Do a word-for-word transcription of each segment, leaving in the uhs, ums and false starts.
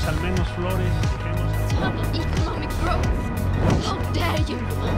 dejemos al menos flores, dejemos... Stop economic growth. How dare you?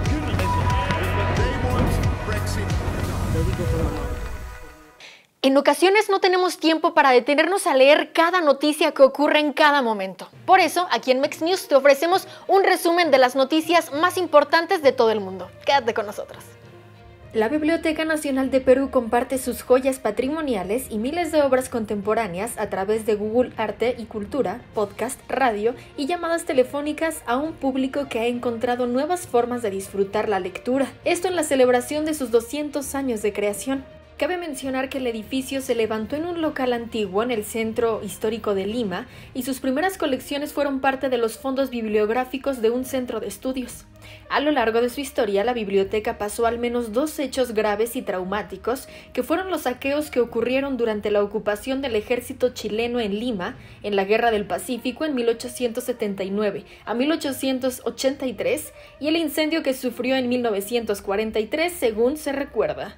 En ocasiones no tenemos tiempo para detenernos a leer cada noticia que ocurre en cada momento. Por eso, aquí en Mex News te ofrecemos un resumen de las noticias más importantes de todo el mundo. Quédate con nosotros. La Biblioteca Nacional de Perú comparte sus joyas patrimoniales y miles de obras contemporáneas a través de Google Arte y Cultura, podcast, radio y llamadas telefónicas a un público que ha encontrado nuevas formas de disfrutar la lectura. Esto en la celebración de sus doscientos años de creación. Cabe mencionar que el edificio se levantó en un local antiguo en el centro histórico de Lima y sus primeras colecciones fueron parte de los fondos bibliográficos de un centro de estudios. A lo largo de su historia, la biblioteca pasó al menos dos hechos graves y traumáticos, que fueron los saqueos que ocurrieron durante la ocupación del ejército chileno en Lima en la Guerra del Pacífico en mil ochocientos setenta y nueve a mil ochocientos ochenta y tres y el incendio que sufrió en mil novecientos cuarenta y tres, según se recuerda.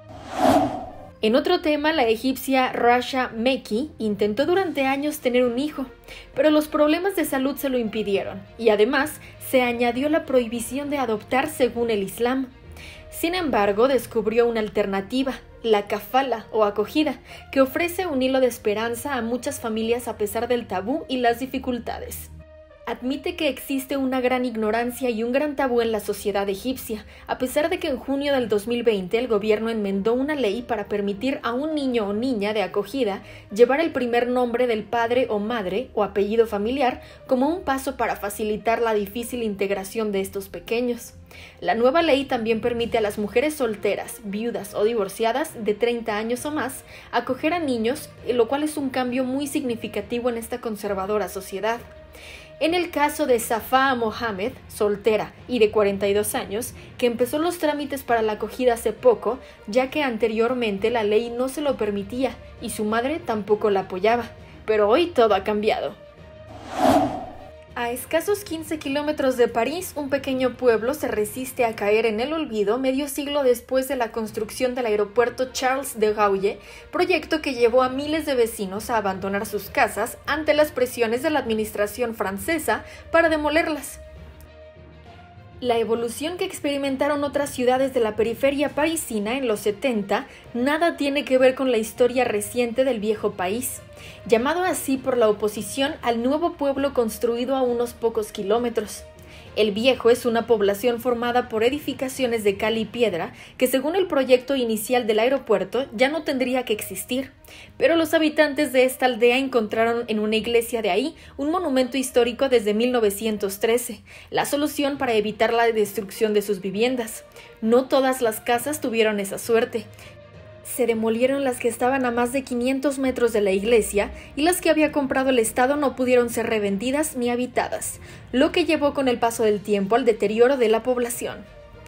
En otro tema, la egipcia Rasha Meki intentó durante años tener un hijo, pero los problemas de salud se lo impidieron, y además se añadió la prohibición de adoptar según el Islam. Sin embargo, descubrió una alternativa, la kafala o acogida, que ofrece un hilo de esperanza a muchas familias a pesar del tabú y las dificultades. Admite que existe una gran ignorancia y un gran tabú en la sociedad egipcia, a pesar de que en junio del dos mil veinte el gobierno enmendó una ley para permitir a un niño o niña de acogida llevar el primer nombre del padre o madre o apellido familiar como un paso para facilitar la difícil integración de estos pequeños. La nueva ley también permite a las mujeres solteras, viudas o divorciadas de treinta años o más acoger a niños, lo cual es un cambio muy significativo en esta conservadora sociedad. En el caso de Safa Mohamed, soltera y de cuarenta y dos años, que empezó los trámites para la acogida hace poco, ya que anteriormente la ley no se lo permitía y su madre tampoco la apoyaba, pero hoy todo ha cambiado. A escasos quince kilómetros de París, un pequeño pueblo se resiste a caer en el olvido medio siglo después de la construcción del aeropuerto Charles de Gaulle, proyecto que llevó a miles de vecinos a abandonar sus casas ante las presiones de la administración francesa para demolerlas. La evolución que experimentaron otras ciudades de la periferia parisina en los setenta nada tiene que ver con la historia reciente del viejo país, llamado así por la oposición al nuevo pueblo construido a unos pocos kilómetros. El Viejo es una población formada por edificaciones de cal y piedra que, según el proyecto inicial del aeropuerto, ya no tendría que existir. Pero los habitantes de esta aldea encontraron en una iglesia de ahí un monumento histórico desde mil novecientos trece, la solución para evitar la destrucción de sus viviendas. No todas las casas tuvieron esa suerte. Se demolieron las que estaban a más de quinientos metros de la iglesia y las que había comprado el Estado no pudieron ser revendidas ni habitadas, lo que llevó con el paso del tiempo al deterioro de la población.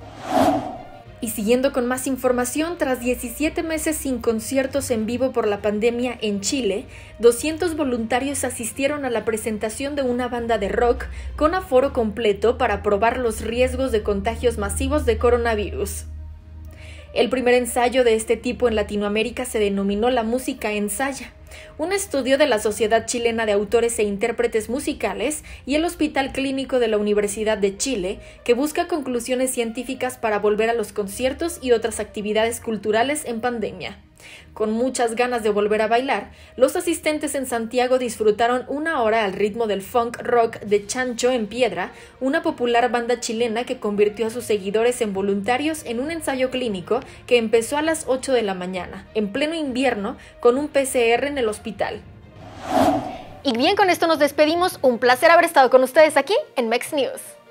Y siguiendo con más información, tras diecisiete meses sin conciertos en vivo por la pandemia en Chile, doscientos voluntarios asistieron a la presentación de una banda de rock con aforo completo para probar los riesgos de contagios masivos de coronavirus. El primer ensayo de este tipo en Latinoamérica se denominó La Música Ensaya, un estudio de la Sociedad Chilena de Autores e Intérpretes Musicales y el Hospital Clínico de la Universidad de Chile, que busca conclusiones científicas para volver a los conciertos y otras actividades culturales en pandemia. Con muchas ganas de volver a bailar, los asistentes en Santiago disfrutaron una hora al ritmo del funk rock de Chancho en Piedra, una popular banda chilena que convirtió a sus seguidores en voluntarios en un ensayo clínico que empezó a las ocho de la mañana, en pleno invierno, con un P C R en el hospital. Y bien, con esto nos despedimos. Un placer haber estado con ustedes aquí en Mex News.